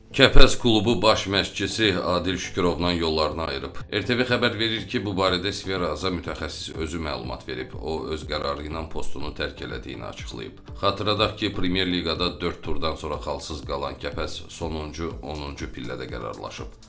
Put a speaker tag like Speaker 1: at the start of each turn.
Speaker 1: Kəpəz klubu baş məşqçisi Adil Şükürovla yollarını ayırıb. RTV xəbər verir ki, bu barədə Sfera AZA mütəxəssis özü məlumat verib. O, öz qərarı ilə postunu tərk elədiyini açıqlayıb. Xatırladaq ki, Premyer Liqada 4 turdan sonra xalsız qalan Kəpəz sonuncu 10-cu pillədə qərarlaşıb.